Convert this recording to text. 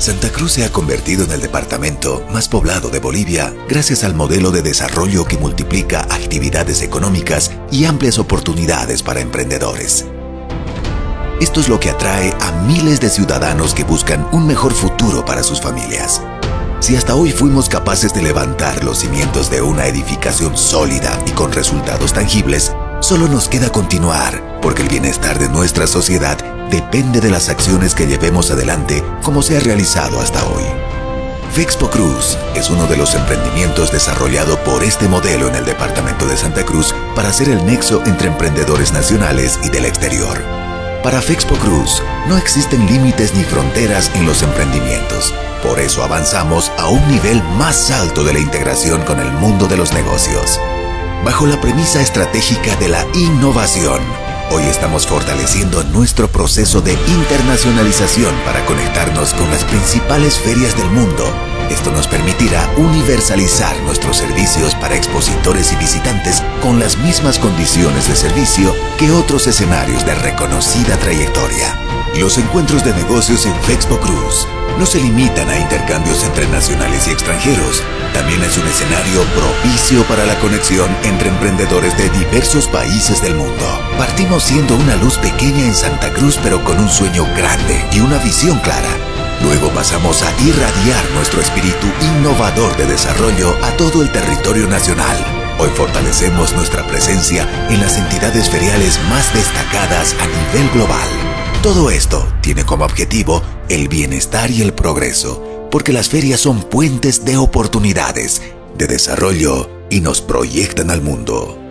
Santa Cruz se ha convertido en el departamento más poblado de Bolivia gracias al modelo de desarrollo que multiplica actividades económicas y amplias oportunidades para emprendedores. Esto es lo que atrae a miles de ciudadanos que buscan un mejor futuro para sus familias. Si hasta hoy fuimos capaces de levantar los cimientos de una edificación sólida y con resultados tangibles, solo nos queda continuar, porque el bienestar de nuestra sociedad depende de las acciones que llevemos adelante como se ha realizado hasta hoy. Fexpo Cruz es uno de los emprendimientos desarrollado por este modelo en el departamento de Santa Cruz para ser el nexo entre emprendedores nacionales y del exterior. Para Fexpo Cruz no existen límites ni fronteras en los emprendimientos. Por eso avanzamos a un nivel más alto de la integración con el mundo de los negocios. Bajo la premisa estratégica de la innovación, hoy estamos fortaleciendo nuestro proceso de internacionalización para conectarnos con las principales ferias del mundo. Esto nos permitirá universalizar nuestros servicios para expositores y visitantes con las mismas condiciones de servicio que otros escenarios de reconocida trayectoria. Los encuentros de negocios en Fexpo Cruz no se limitan a intercambios entre nacionales y extranjeros. También es un escenario propicio para la conexión entre emprendedores de diversos países del mundo. Partimos siendo una luz pequeña en Santa Cruz, pero con un sueño grande y una visión clara. Luego pasamos a irradiar nuestro espíritu innovador de desarrollo a todo el territorio nacional. Hoy fortalecemos nuestra presencia en las entidades feriales más destacadas a nivel global. Todo esto tiene como objetivo el bienestar y el progreso, porque las ferias son puentes de oportunidades, de desarrollo y nos proyectan al mundo.